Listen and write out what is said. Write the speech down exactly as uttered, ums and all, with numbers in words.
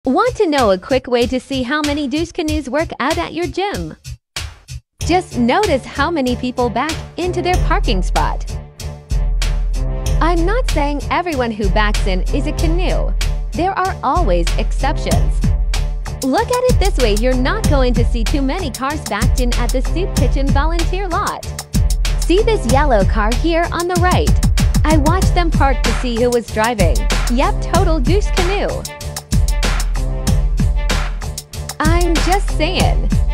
Want to know a quick way to see how many douche canoes work out at your gym? Just notice how many people back into their parking spot. I'm not saying everyone who backs in is a canoe. There are always exceptions. Look at it this way, you're not going to see too many cars backed in at the soup kitchen volunteer lot. See this yellow car here on the right? I watched them park to see who was driving. Yep, total douche canoe. I'm just saying.